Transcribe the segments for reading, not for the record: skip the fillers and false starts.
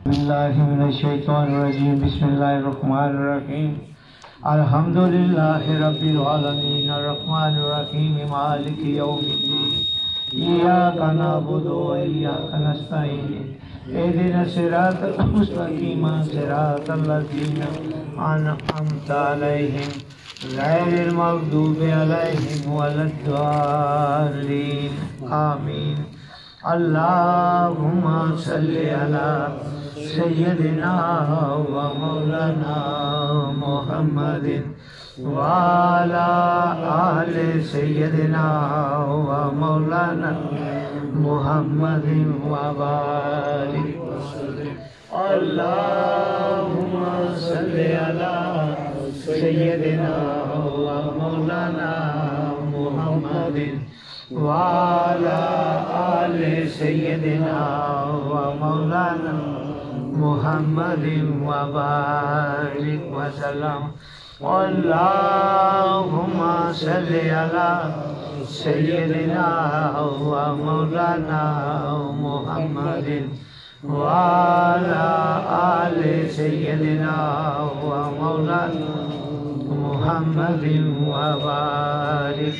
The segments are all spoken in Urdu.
باللہ من الشیطان الرجیم بسم اللہ الرحمن الرحیم الحمدللہ رب العالمین الرحمن الرحیم مالک یوم الدین ایاک نعبد و ایاک نستعین اہدنا الصراط المستقیم صراط الذین انعمت علیہم غیر المغضوب علیہم ولا الضالین آمین اللہم صلی علی سیدنا و مولانا محمد وعلی آل سیدنا و مولانا محمد وبارک اللہم صلی علی سیدنا و مولانا محمد وعلى آل سيدنا ومولانا محمد وبارك وسلم اللهم صل على سيدنا ومولانا محمد وعلى آل سيدنا ومولانا محمد وبارك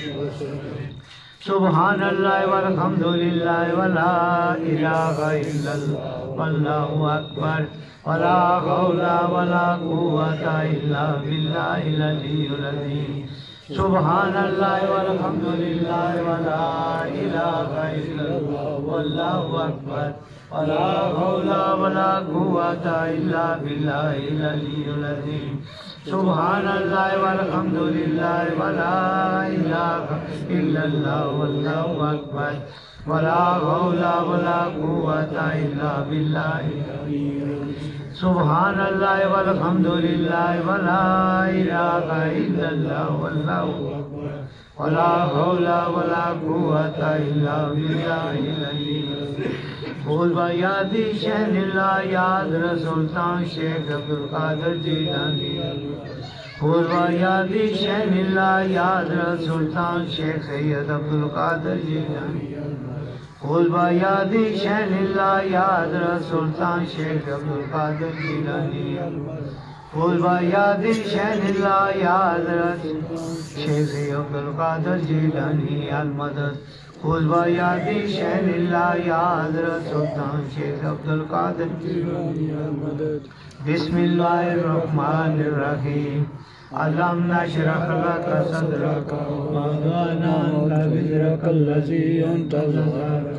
سبحان اللہ والحمدللہ ولا الہ الا اللہ واللہ اکبر ولا حول ولا قوة الا باللہ العلی العظیم سبحان اللہ والحمدللہ ولا الہ الا اللہ واللہ اکبر ولا حول ولا قوة الا باللہ العلی العظیم سبحان اللہ والحمدللہ ولا الہ الا اللہ واللہ اکبر ولا حول ولا قوة الا باللہ سبحان اللہ والحمدللہ ولا الہ الا اللہ واللہ اکبر ولا حول ولا قوة الا باللہ بول با یادی شہن اللہ یاد سلطان شیخ عبدالقادر جیلانی بول با یادی شہن اللہ یاد سلطان شیخ سید عبدالقادر جیلانی بول با یادی شہن اللہ یاد سلطان شیخ عبدالقادر جیلانی بول با یادی شہن اللہ یاد شیخ عبدالقادر جیلانی المدد بول با یادی شہن اللہ یاد سلطان شیخ عبدالقادر جیلانی المدد بسم اللہ الرحمن الرحیم علم نشرح لك صدرك ووضعنا عنك وزرك الذي أنقض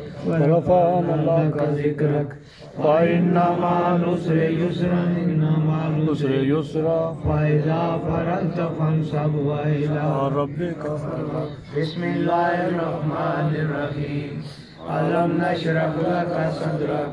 ورفعنا لك ذكرك فإن مع العسر يسرا إن مع العسر يسرا فإذا فرغت فانصب وإلى ربك فارغب بسم الله الرحمن الرحيم علم نشرح لك صدرك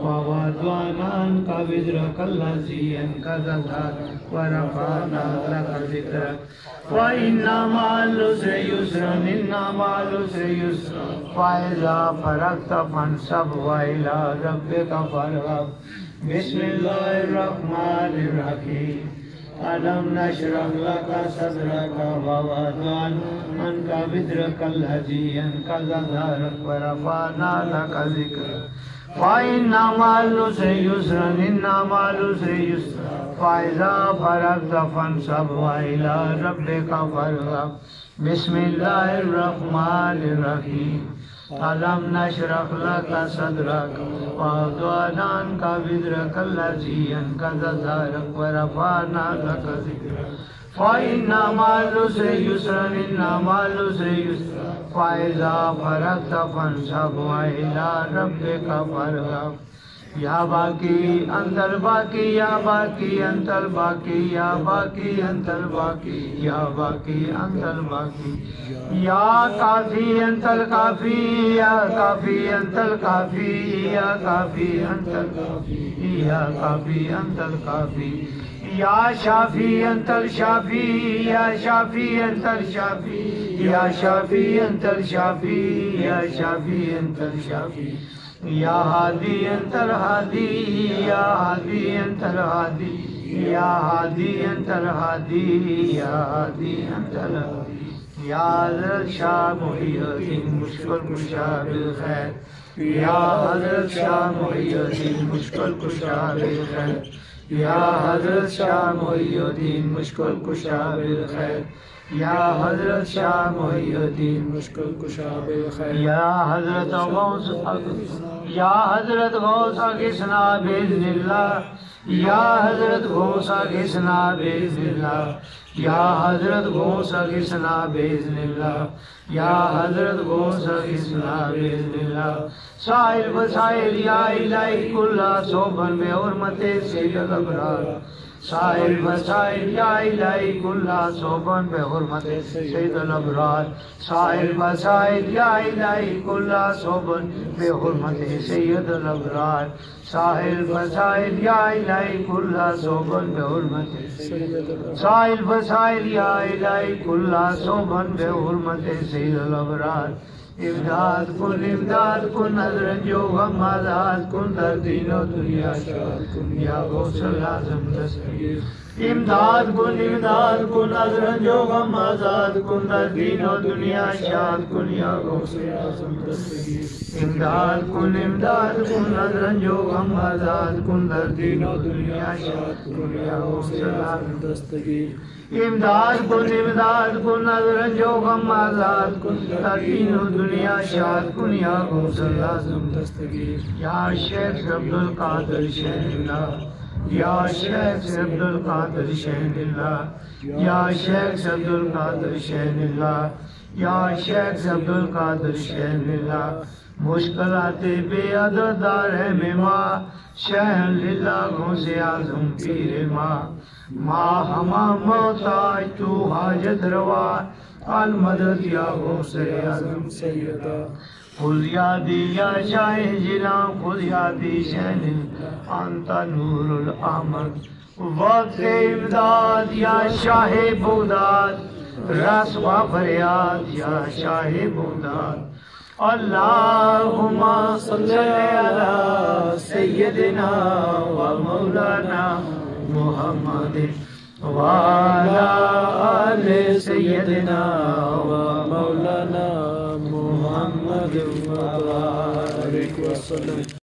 ووضعنا عنك وزرك الذي أنقض ظهرك ورفعنا لك ذكرك فإن مع العسر يسرا إن مع العسر يسرا فإذا فرغت فانصب وإلى ربك فارغب بسم الله الرحمن الرحيم ألم نشرح لك صدرك ووضعنا عنك وزرك الذي أنقض ظهرك ورفعنا لك ذكرك فإن مع العسر يسرا إن مع العسر يسرا فإذا فرغت فانصب وإلى ربك فارغب بسم الله الرحمن الرحيم ألم نشرح لك صدرك ووضعنا عنك وزرك الذي أنقض ظهرك ورفعنا لك ذكرك فإن مع العسر يسرا إن مع العسر يسرا فإذا فرغت فانصب وإلى ربك فارغب یا باقی انت الباقی یا باقی انت الباقی یا باقی انت الباقی یا باقی انت الباقی یا کافی انت الکافی یا کافی انت الکافی یا کافی انت الکافی یا کافی انت الکافی یا شافی انت الشافی یا شافی انت الشافی یا شافی انت الشافی یا شافی انت الشافی یا ہادی انت الہادی یا ہادی انت الہادی یا ہادی انت الہادی یا ہادی انت الہادی یا حضرت شاہ محی الدین مشکل کشا بالخیر یا حضرت شاہ محی الدین مشکل کشا بالخیر، یا حضرت شاہ محی الدین مشکل کشا بالخیر، یا حضرت شاہ محی الدین مشکل کشا بالخیر، یا حضرت غوث یا حضرت غوث اغثنا باذن اللہ، یا حضرت غوث اغثنا باذن اللہ، یا حضرت غوث اغثنا باذن اللہ، یا حضرت غوث اغثنا باذن اللہ، سائل وسائل یا الہی کلا صوبن بے حرمت سید الابرار، سائل وسائل یا الہی کلا صوبن بے حرمت سید الابرار، سائل وسائل یا الہی کلا صوبن بے حرمت سید الابرار، سائل وسائل یا الہی کلا صوبن بے حرمت سید الابرار، سائل وسائل یا الہی کلا صوبن بے حرمت سید الابرار، امداد کن نظر جو غم آزاد کن در دین و دنیا شاد کن یا غوث العظم دستگیر، امداد کن نظر جو غم آزاد کن در دین و دنیا شاد کن یا غوث العظم دستگیر، امداد کن نظر جو غم آزاد کن در دین و دنیا شاد کن یا غوث العظم دستگیر، امداد کن نظر جو غم آزاد کن در دین و دنیا شاد کن یا غوث العظم دستگیر، یا شیخ عبد القادر شین اللہ، یا شیخ عبد القادر شین اللہ، یا شیخ عبد القادر شین اللہ، یا شیخ عبد القادر شین اللہ، مشکلات بے عدد دار ہے ماں شہن للہ غوث اعظم پیر ماں ہما محتاج تو حاجت روا المدد یا غوث اعظم سیدہ، خذ یادی یا شاہ جناں خذ یادی شہن انت نور الاحمد، وقت امداد یا شاہ بغداد، رسوا فریاد یا شاہ بغداد، اللہم صلی علی سیدنا و مولانا محمد وعلی آل سیدنا و مولانا محمد وبارک وسلم۔